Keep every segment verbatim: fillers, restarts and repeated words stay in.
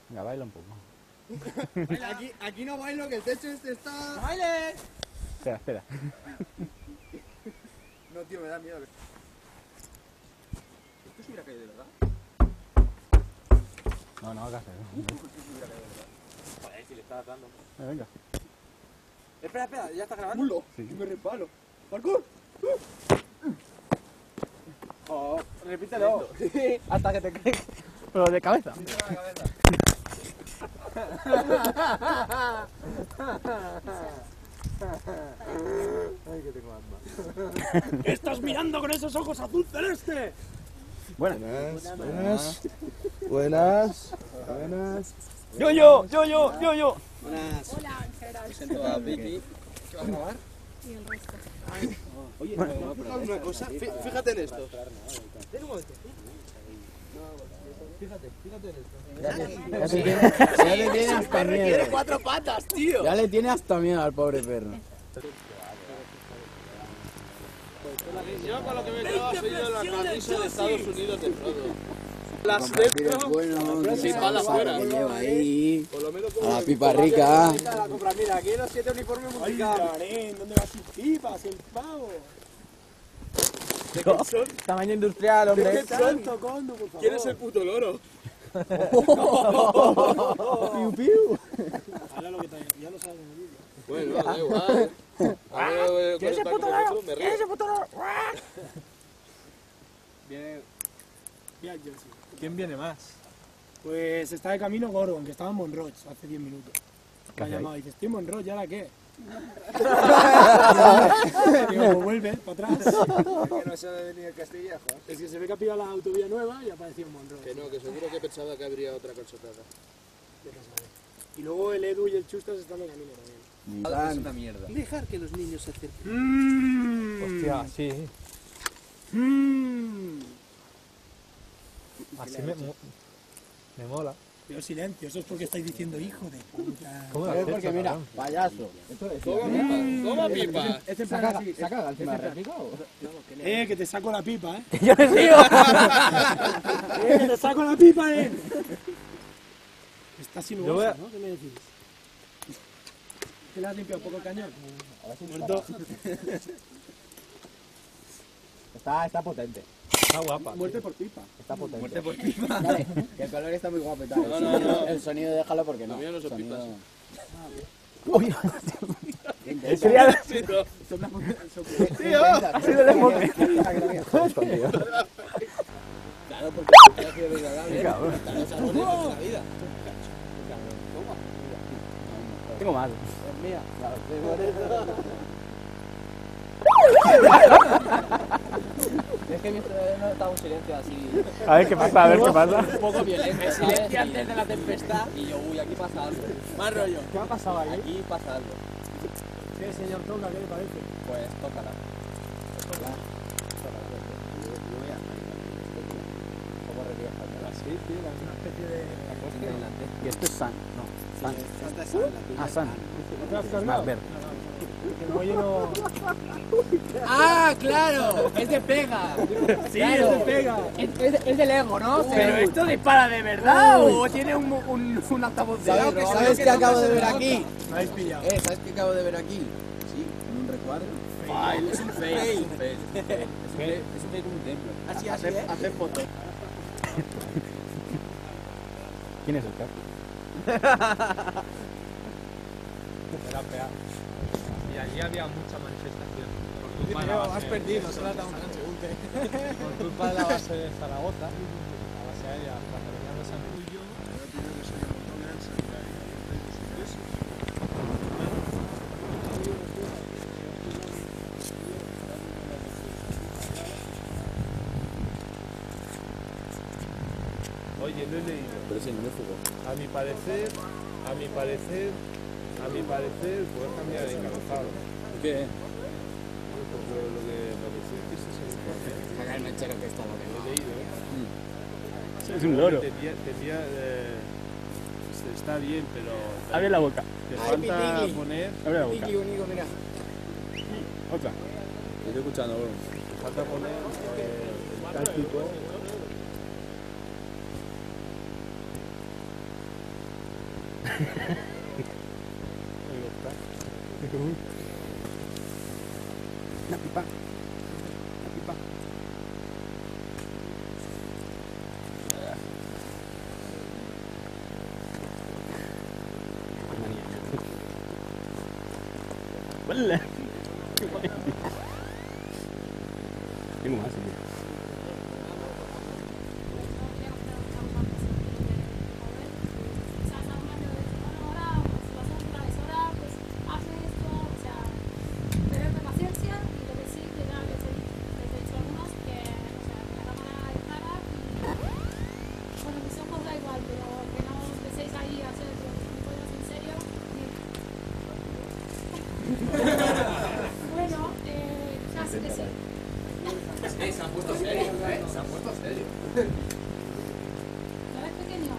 Venga, baila un poco. Aquí, aquí no bailo, que el techo este está... ¡Baile! Espera, espera. No, tío, me da miedo. ¿Esto se hubiera caído de verdad? No, no, hagas eso. Joder, si le estaba dando. Eh, venga. Espera, espera, ¿ya está grabando? ¡Mulo! Sí. Me resbalo. ¡Parkour! Oh, repítelo. Hasta que te caigas. Pero de cabeza. Ay, que tengo asma. ¿Qué estás mirando con esos ojos azul celeste? Buenas. Buenas. Buenas. Buenas. Yo, yo, yo, yo, yo, yo. Buenas. Hola, Gerard. Presento a Vicky. ¿Qué vas a grabar? Y el resto. Oye, una cosa. Fí- Fíjate en esto. Ten un momento. Fíjate, fíjate en esto. Ya le tiene, ya le tiene hasta miedo. cuatro patas, tío. Ya le tiene hasta miedo al pobre perro. Yo con lo que me quedo ha sido la camisa de Estados Unidos de Frodo. Las dentro. Bueno, Sin balas fuera. que lleva ahí. Por lo menos A la pipa rica. Mira, aquí los siete uniformes Ay, musicales. Karen, ¿dónde vas sin pipas, el pavo? Tamaño industrial, hombre. Están tocando, por favor. ¿Quién es el puto loro? Piu, piu. Ahora lo que te, ya lo sabes en el vídeo. Bueno, da igual. A ver, ¿quién es el puto loro? ¿Quién es el puto loro? Viene... Ya, yo sí. ¿Quién viene más? Pues está de camino Gordon, que estaba en Monroch hace diez minutos. ¿Qué Me ha hace llamado ahí? y dice, estoy en Monroch, ¿y ahora qué? Digo, pues vuelve, para atrás. Que no se debe ni el Castillejo. Es que se ve que ha pillado la autovía nueva y apareció en Monroch. Que no, que seguro que pensaba que habría otra consotada. Y luego el Edu y el Chustas están de camino también. Es una mierda. Dejar que los niños se acerquen. Mmm. Hostia, sí. Mmm. Así me, mo- me mola. Pero silencio, eso es porque estáis diciendo hijo de puta. ¿Cómo lo Es has porque hecho, mira, cabrón? payaso. Toma pipa, toma pipa. Este ¿Se caga, ¿se caga encima de réplica o? Eh, que te saco la pipa, eh. ¡Yo le digo! Eh, que te saco la pipa, eh. Está Yo voy a- sinuoso, ¿no? ¿Qué me decís? ¿Que le has limpiado un poco el cañón? Muerto. Está, está potente. Está guapa. Muerte por pipa. Está potente. Muerte por pipa. Dale, que el color está muy guapo y tal. No, no, no. El sonido déjalo porque no. Lo mío no son Sonido- pipas. Uy, Sí, no. tío, ha sido el enfoque. Claro, porque ha sido desagradable. Cabrón. Los árboles de la vida. Tengo más. Mía. Es que mientras no estaba un silencio así. A ver qué pasa, a ver qué pasa. Un poco violento. Silencio antes de la tempestad. Y yo, uy, aquí pasa algo. Más rollo. ¿Qué ha pasado ahí? Aquí pasa algo. ¿Qué señor toca? ¿Qué le parece? Pues tócala. ¿Cómo revienta? Así, tío, es una especie de. Y esto es San. No, San. Esta es la Ah, San. ¿Te has Más cargado? verde. El muelle no... ¡Ah, claro! Es de pega. Sí, es de pega. Es, es, es del ego, ¿no? Pero esto dispara de verdad o tiene un, un, un altavoz de ¿Sabes, audio? ¿sabes qué acabo de ver aquí? Me habéis pillado. Eh, ¿sabes qué acabo de ver aquí? Sí, en un recuadro. Fail, es un fail. Es un fail. Es un fail, es un fail como un templo. Así, así, ¿eh? Hacer fotos. ¿Quién es el cap? Era peor. Y allí había mucha manifestación. Por culpa de la Tío, base, has perdido, solo has dado un transeúnte. por culpa de la base de Zaragoza, la base aérea Cataluña de San Julio. Oye, lo he leído. Pero si no me jugó. A mi parecer, a mi parecer, a mi parecer, puedo cambiar de encabezado. ¿Qué? Porque lo que pareció que ese es el informe. Saca el mechero que está Lo he leído, ¿eh? Es un loro. Tenía, tenía, eh, está bien, pero Abre la boca. te Ay, falta Pitigi. poner, Abre la boca. Vicky, único, mira. Otra. Estoy escuchando, bro. te falta poner eh, el táctico. Una pipa. Una pipa. ¡Hola! ¡Qué guay! Tengo más, tío. Bueno, eh, casi que sí. Sí, se han puesto serios, ¿eh? Se han puesto serios. ¿No eres pequeño?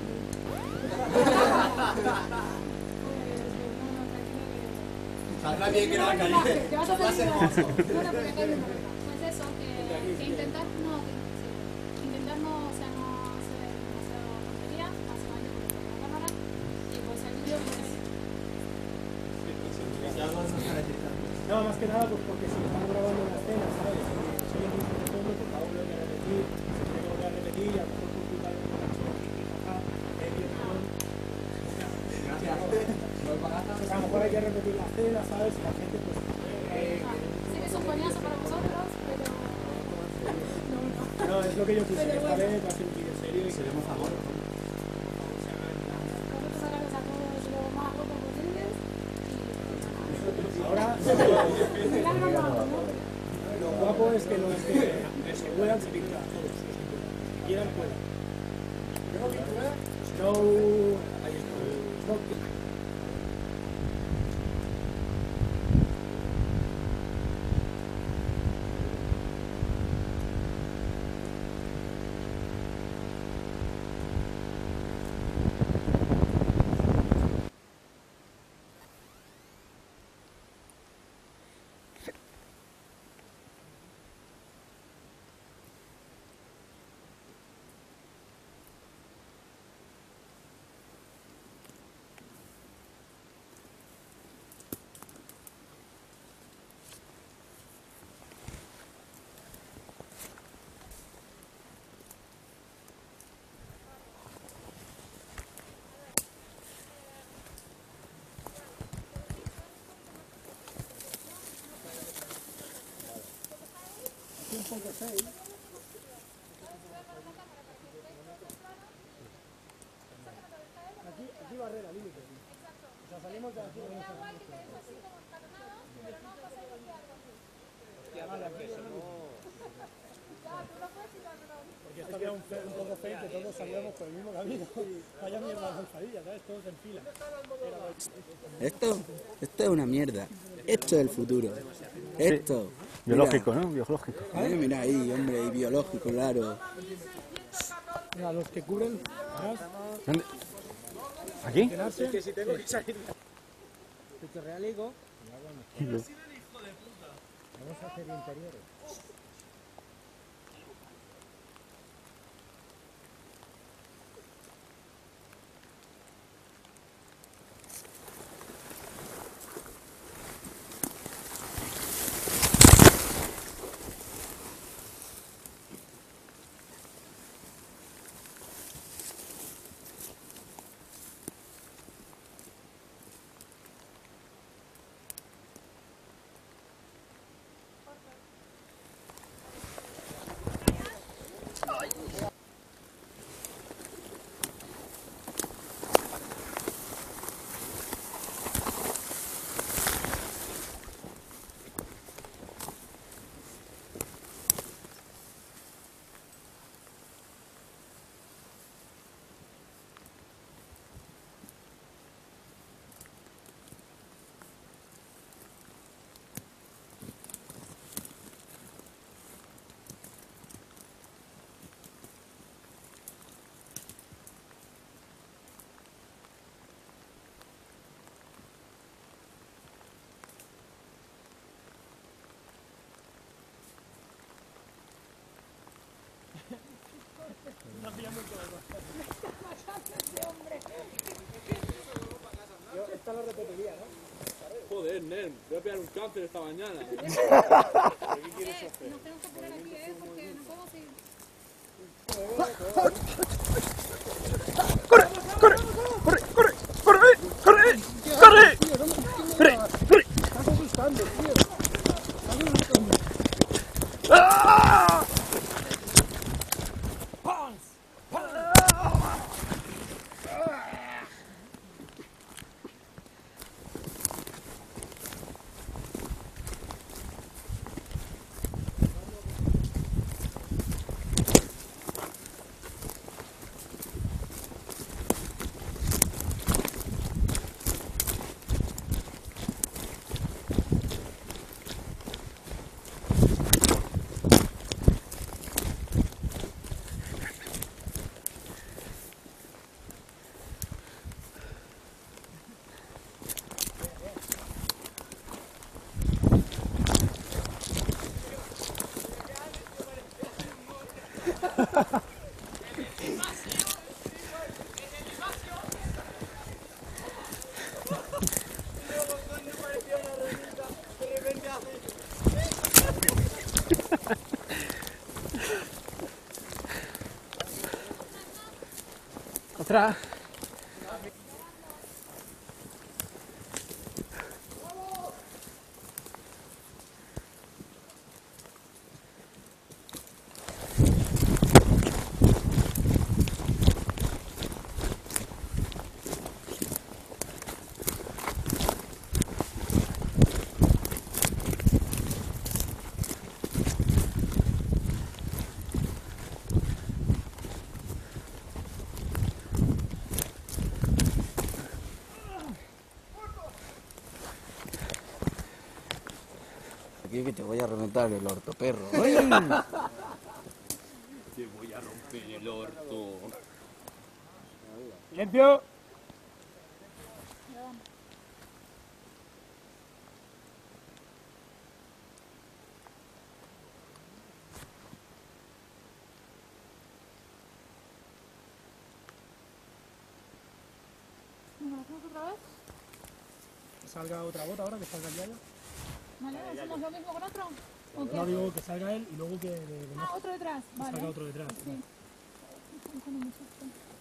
Habla bien que no la caliente. Te vas a salir de eso. Bueno, porque acá hay una cosa. Pues eso, que, que intentar no, que, sí, intentar no, o sea, no hacer demasiado tontería, básicamente porque toca la cámara, y pues el vídeo pues... No, más que nada pues porque si están grabando una escena, ¿sabes? Soy el mismo de todo, pues aún lo voy a repetir, se tiene que volver a repetir, y a lo mejor por culpa de una canción, medio millón. Gracias. Pues a lo mejor hay que repetir la escena, ¿sabes? Y la gente pues... Eh, Sé que es un coñazo para vosotros, pero... No, no. no, es lo que yo puse, que esta Pero bueno. vez va a ser un vídeo serio y queremos amor. Vosotros sacaros a todos lo más rotos posibles y... Ahora, Mirad lo guapo, ¿no? lo guapo es que no es que, que puedan se pintan todos. Si quieran, puedan. No, no, un poco seis. Aquí, aquí barrera, límite. O sea, salimos de aquí. Porque esto había un, fe, un poco fake que todos salíamos por el mismo camino. Vaya mierda de alfadilla, ¿sabes? Todos en fila. Esto, esto es una mierda. Esto es el futuro. Esto. Biológico, ¿no? Biológico. Mira, mira ahí, hombre, y biológico, claro. Mira, los que cubren, ¿sabes? ¿Dónde? ¿Aquí? Es que si tengo que salir. Pecho realico. Vamos a hacer interiores. Está pillando todo. Me está matando ese hombre. Eh, Nen, voy a pillar un cáncer esta mañana. Eh, nos tenemos que poner aquí, ¿eh? Porque no podemos seguir. ¡Corre! ¡Corre! ¡Corre! ¡Corre! ¡Corre! ¡Corre! ¡Corre! ¡Corre! ¡Corre! Estás asustando, tío. Estás asustando. ¡Ah! Otra. Aquí que te voy a reventar el orto, perro. Te voy a romper el orto. Silencio. ¿Nos hacemos otra vez? Que salga otra bota ahora, que salga el Yaya. ¿Vale? ¿Hacemos lo mismo con otro? ¿O qué? No digo que salga él y luego que de, de Ah, otro detrás. Vale. salga otro detrás. Sí. Con un susto.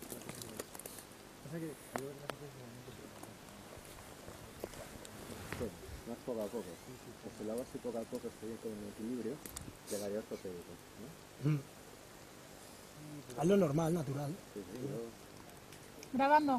Más poco a poco. Pues si lo hago así poco a poco, estoy con el equilibrio, llegaría ortopédico, ¿no? Hazlo normal, natural. Sí, sí, yo... Grabando.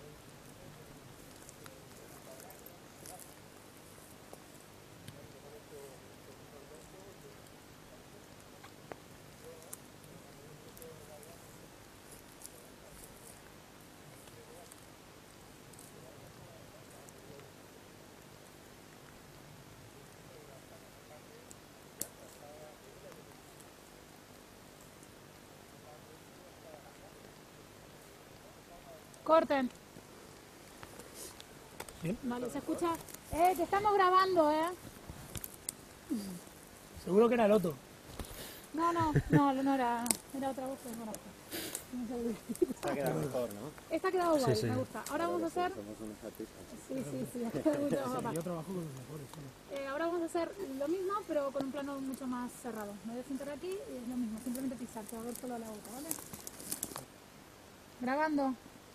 Corten. ¿Sí? Vale, se escucha. Eh, que estamos grabando, ¿eh? Seguro que era el otro. No, no, no, no era. Era otra voz que no conozco. No sé. Esta queda mejor, ¿no? Esta ha quedado guay, Sí, sí. me gusta. Ahora vamos a hacer. Somos unos artistas. Sí, sí, sí, ha quedado mucho más guapa. Yo trabajo con los mejores. ¿Sí? Eh, ahora vamos a hacer lo mismo, pero con un plano mucho más cerrado. Me voy a sentar aquí y es lo mismo, simplemente pisar, te va a ver solo la boca, ¿vale? Grabando.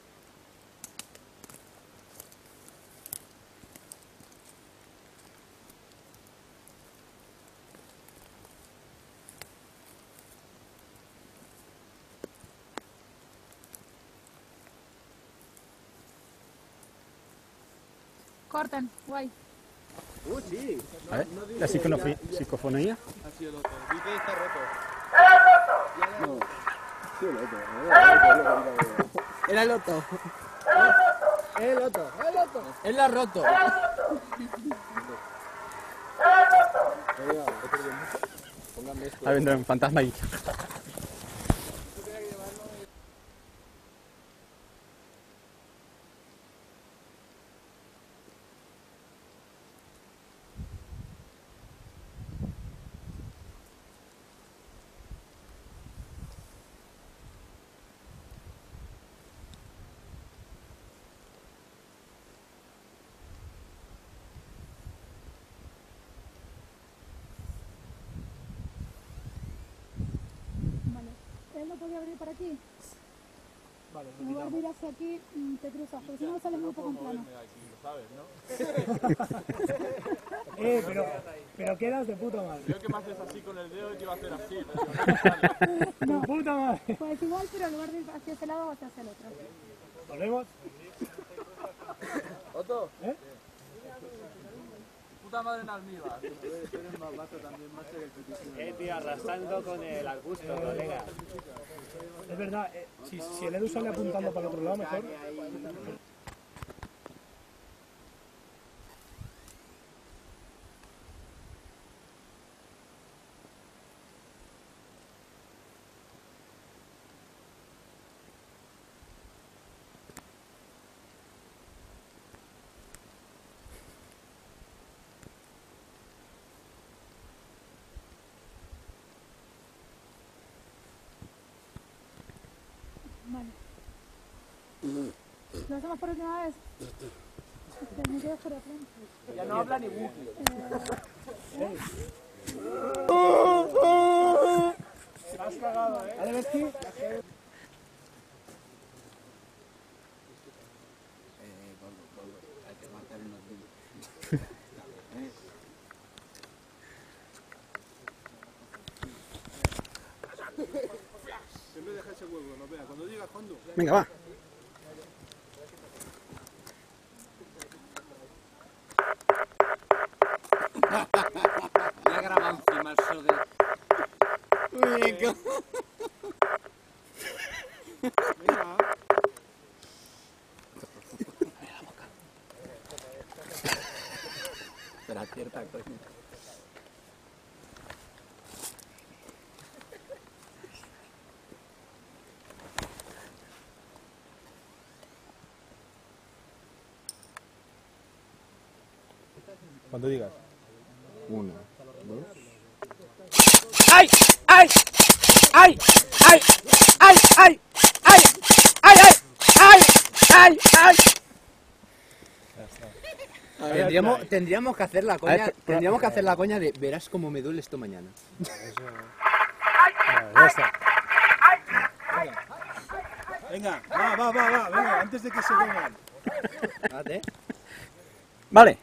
Corten, guay. Uh, sí. A ver, la psiconofi- psicofonía. Ha sido el otro. Dice que está roto. Sí, el otro. Era el otro. El otro, el otro. Él la ha roto. Ahora vendrá un fantasma y... para aquí. Vale, En lugar de ir hacia aquí, mm, te cruzas, porque si no sales muy poco en plano. Eh, pero, pero quedas de puta madre. Yo que me haces así con el dedo y te iba a hacer así. De puta madre. Pues igual, pero en lugar de ir hacia ese lado, vas hacia el otro. ¿Volvemos? ¿Otto? ¿Eh? Puta madre en almíbar. Eh, tío, arrastrando con el arbusto, colega. Es verdad, eh, si, si el Edu sale apuntando para el otro lado, mejor. Vale. ¿Lo hacemos por última vez? Este, me quedo fuera de frente. Ya no habla ni bucle. Eh, Has cagado, eh. ¿Vale, Besky? Eh, gordo, gordo. Hay que matar unos niños. Siempre deja ese huevo, no vea. Cuando digas cuándo. Venga, va. Me ha grabado encima el sode. Venga. Venga. Pero acierta, coño. Cuando digas. Una, dos. ¡Ay! ¡Ay! ¡Ay! ¡Ay! ¡Ay! ¡Ay! ¡Ay! ¡Ay! ¡Ay! ¡Ay! ¡Ay! Tendríamos, tendríamos que hacer la coña, tendríamos que hacer la coña de verás cómo me duele esto mañana. Ya está. Venga, va, va, va, va, venga, antes de que se vengan. Fíjate. Vale.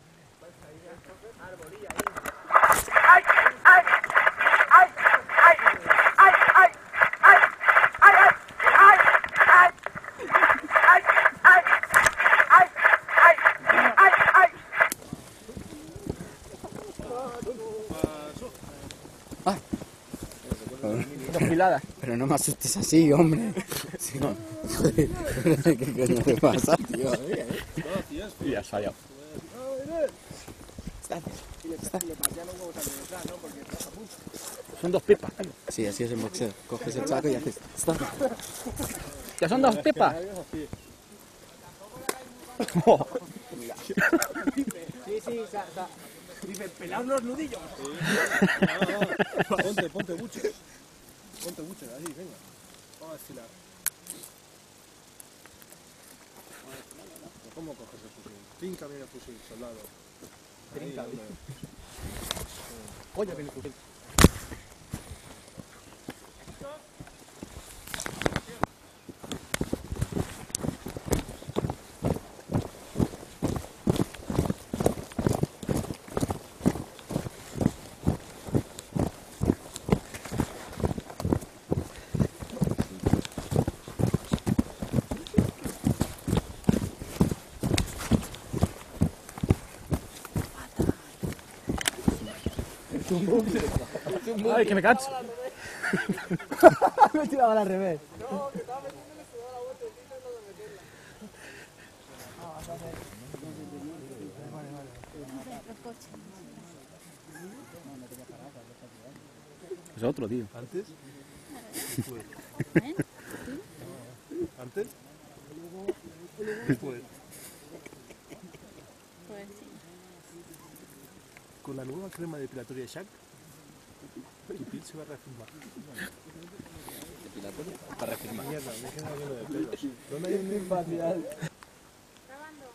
Pero no me asustes así, hombre. Sí, no. Joder, ¿qué coño te pasa, tío? Ya has fallado. Son dos pipas. Sí, así es en boxeo. Coges el saco y haces... ¡Stop! ¡Ya son dos pipas! Sí, sí, o sea, dice, pelar los nudillos. Ponte, ponte buches. Ponte buches, ahí, venga. Vamos a desfilar. ¿Cómo coges el fusil? Trinca bien el fusil, soldado. Trinca bien. Coño, que el fusil. ¡Ay, que me canso! Me he tirado al revés. Es otro, tío. ¿Antes? ¿Antes? Después. Pues sí. Con la nueva crema depilatoria Shaq, tu piel se va a reafirmar. ¿Depilatoria? Para reafirmar. Mierda, me he quedado lleno de pelos. ¿Dónde hay un facial? Grabando.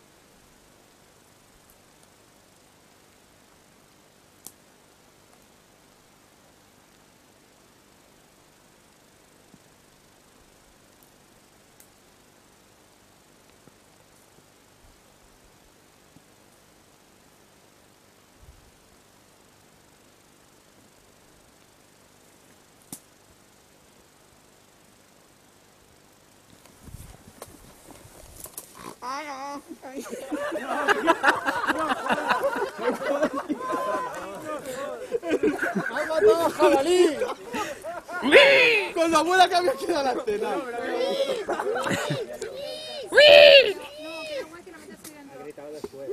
¡Has matado a jabalí! Con la abuela que había quedado la antena. No, que no guay que la metas ahí dentro. He gritado después.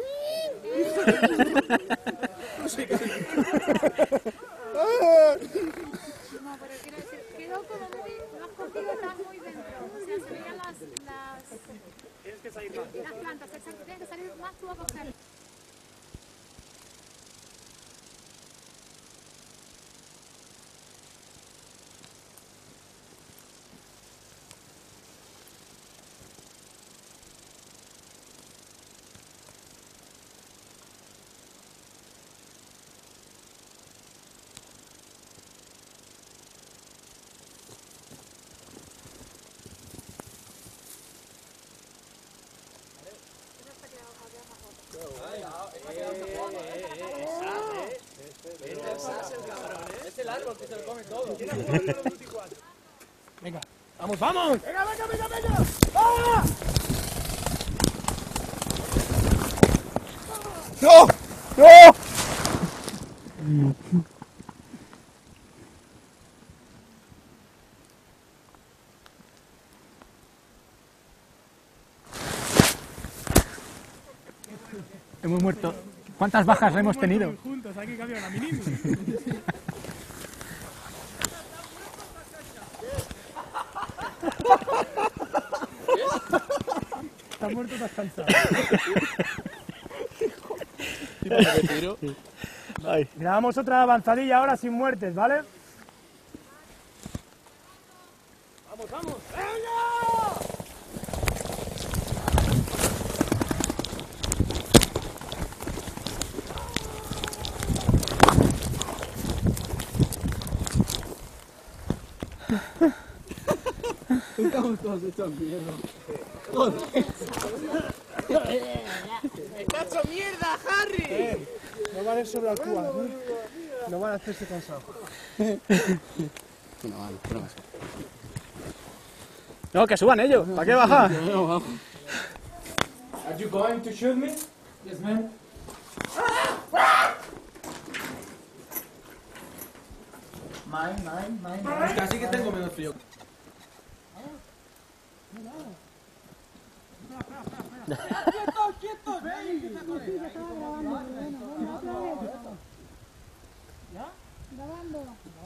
No, pero quiero decir, quedó como muy, lo has cogido, estás muy dentro. O sea, se veían las, las, Tienes que salir más. las plantas, exacto, tienes que salir más tú a coger. Es el árbol que se lo come todo. Venga, vamos, vamos. Venga, venga, venga, venga. ¡Ah! ¡No! ¡No! Hemos muerto. ¿Cuántas bajas hemos tenido? Juntos, hay que cambiar la mínima. Estás muerto, estás cansado. Ay. Grabamos otra avanzadilla ahora sin muertes, ¿vale? ¡Vamos, vamos! ¡Venga! Estamos todos hechos mierda. ¡Está hecho mierda, Harry! No van a ir sobre Alcúa, ¿eh? No van a hacerse cansados. No, vale, no más. No, que suban ellos. ¿Para qué bajar? Are you going to shoot me? Yes, man. Mine, mine, mine. Casi que tengo menos frío. Grabando.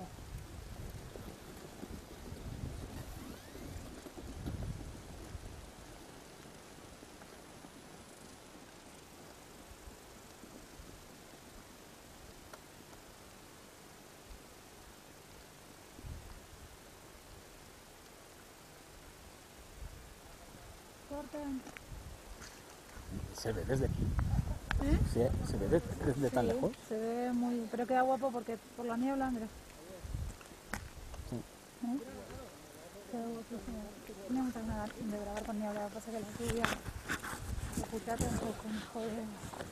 Corten. Se ve desde aquí. ¿Eh? Sí, se ve desde, desde tan Sí, lejos. se ve muy, pero queda guapo porque por la niebla, Andrés. Sí. ¿Eh? Queda guapísimo. Tenía muchas ganas de grabar con niebla, lo que pasa es que la lluvia se puteate un poco, me jode.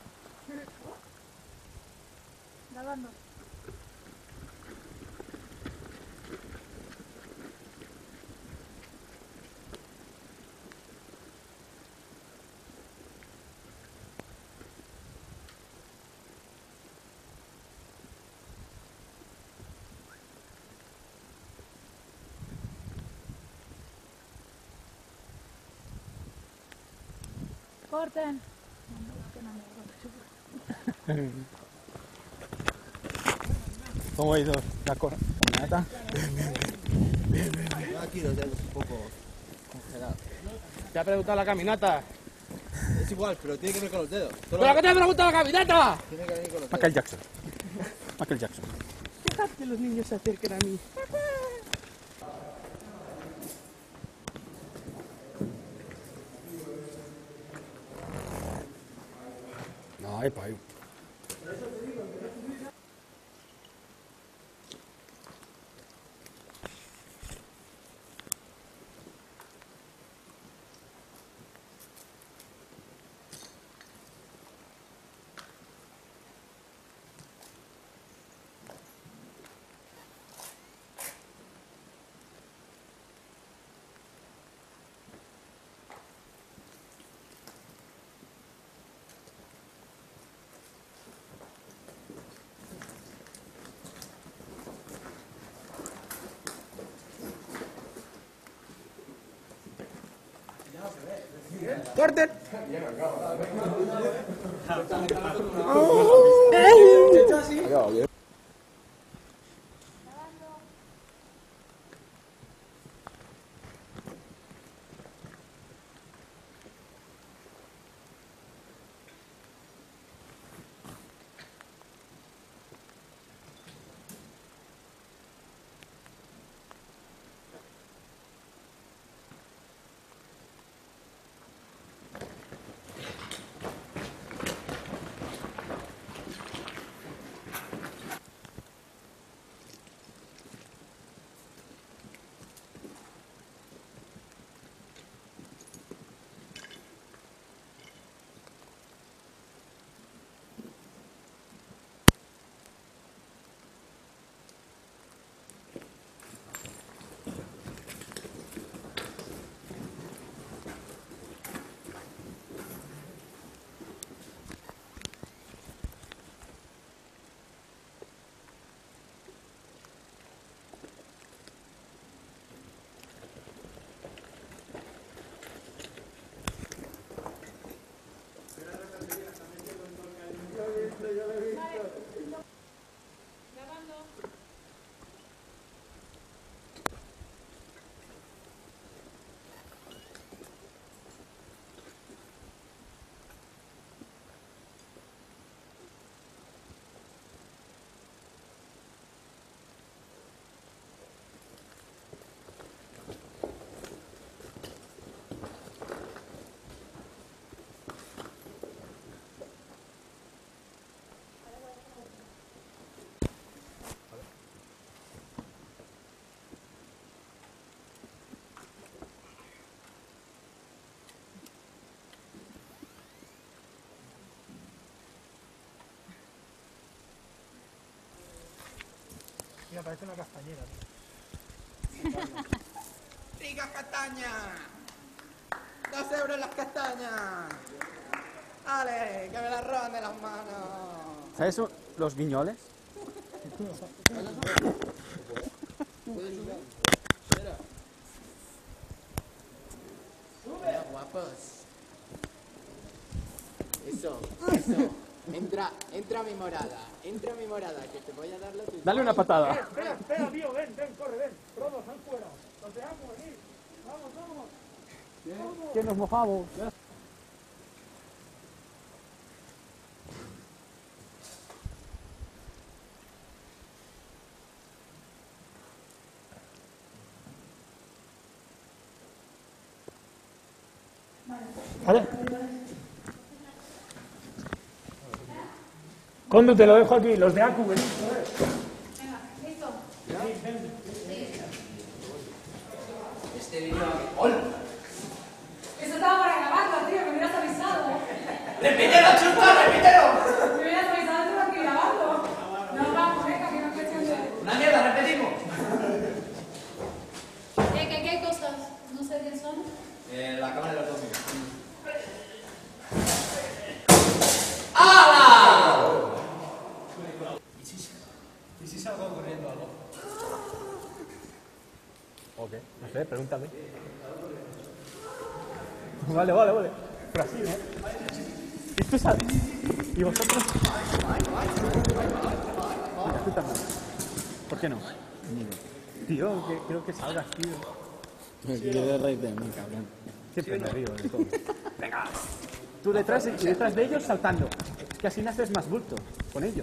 Grabando. Corten. ¿Cómo ha ido la corneta? Aquí los dedos un poco congelados. Te ha preguntado la caminata. Es igual, pero tiene que ver con los dedos. Todo ¿Pero qué te ha preguntado la caminata? tiene que venir con los Michael dedos. Jackson. Michael Jackson. Dejad que los niños se acerquen a mí. No, hay pa' ahí. ¡Corten! Mira, parece una castañera. ¡Rica castaña! ¡Dos euros las castañas! ¡Ale! ¡Que me las roban de las manos! ¿Sabes los guiñoles? Hola, guapos. Eso, eso. Entra, entra a mi morada. Entra a mi morada, que te voy a dar la tuya. Dale una patada. Espera, espera, tío, ven, ven, corre, ven. Todos, sal fuera. Nos dejamos venir. Vamos, vamos. Que nos mojamos. ¿Vale? Condu, te lo dejo aquí, los de Acu, venid. Venga, listo. Este vídeo... ¡Hola! Eso estaba para grabarlo, tío, que me hubieras avisado. ¡Repítelo, chupa, repítelo! Me hubieras avisado, tengo que grabarlo. No, vamos, venga, que no es cuestión de... ¡Una mierda, repetimos! ¿Qué, qué, qué cosas? No sé qué son. Eh, la cámara de los dos minutos. ¿Y si salgo corriendo algo? ¿O qué? No sé, pregúntame. Vale, vale, vale. Pero así, ¿no? Esto es así. ¿Y vosotros? Mira, tú también. ¿Por qué no? Tío, que, creo que salgas, tío. Me quiero reír de mí, cabrón. Siempre me río de todo. Venga. Tú detrás y detrás de ellos saltando. Es que así naces más bulto con ellos.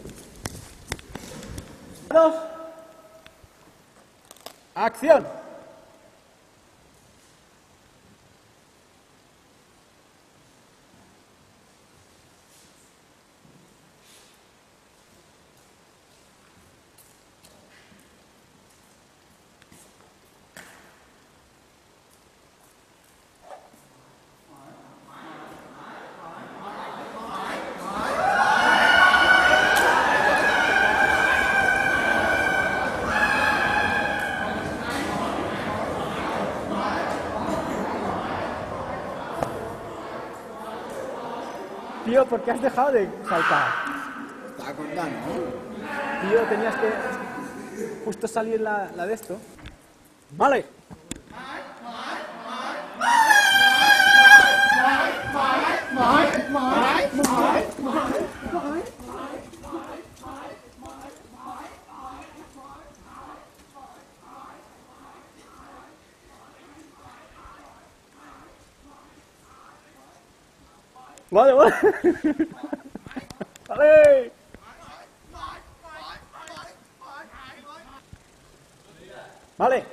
¡Dos! ¡Acción! Tío, ¿por qué has dejado de saltar? Estaba contando, ¿no? Tío, tenías que justo salir la, la de esto. Vale. Vale, vale. Vale. Vale.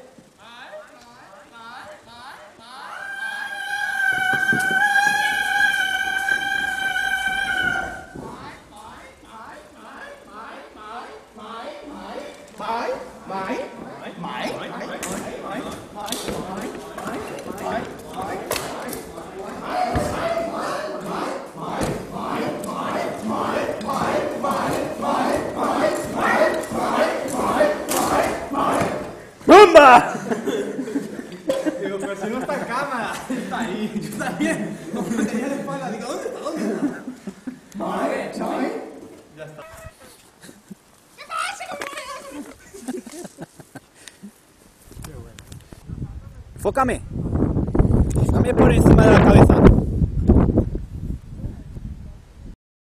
¡Bomba! Digo, pero si no está en cámara. Está ahí. Yo también. Como lo tenía de espalda. Digo, ¿dónde está? ¿Dónde está? Vale, ¿sabes? Ya está. Enfócame. Enfócame por encima de la cabeza.